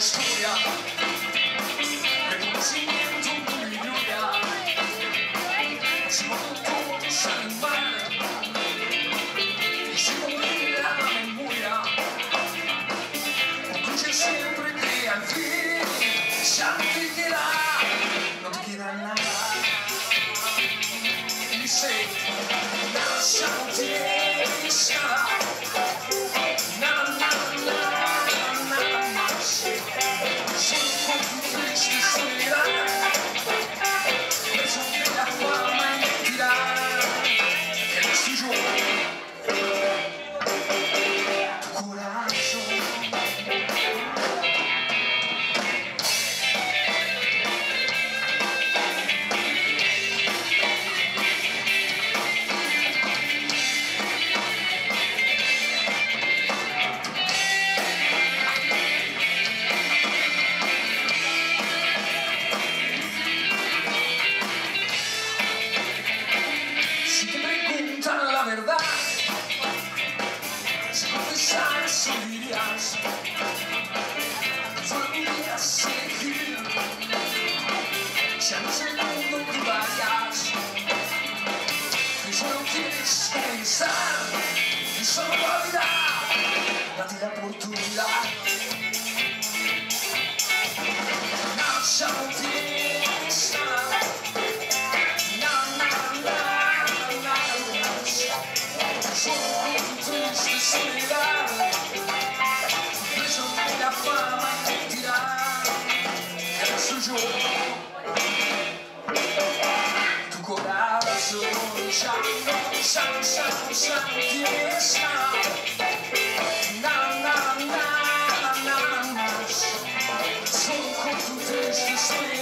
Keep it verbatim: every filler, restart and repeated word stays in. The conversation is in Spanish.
historia, reconocimiento muy gloria, sigo todos al mar, y sigo unida a la memoria, concluye siempre que al fin ya no te queda, no te queda nada, y dice, nada ya no tienes nada. Ya no sé cuándo tú vayas, y solo quieres pensar, y solo la vida, date la oportunidad. No, ya no tienes nada, no, no, no, no, solo tu triste soledad, preso de la fama y mentira, que soy yo. Ya no, ya no, ya no, ya no tienes nada, nada, nada, nada más, solo con tu triste soledad.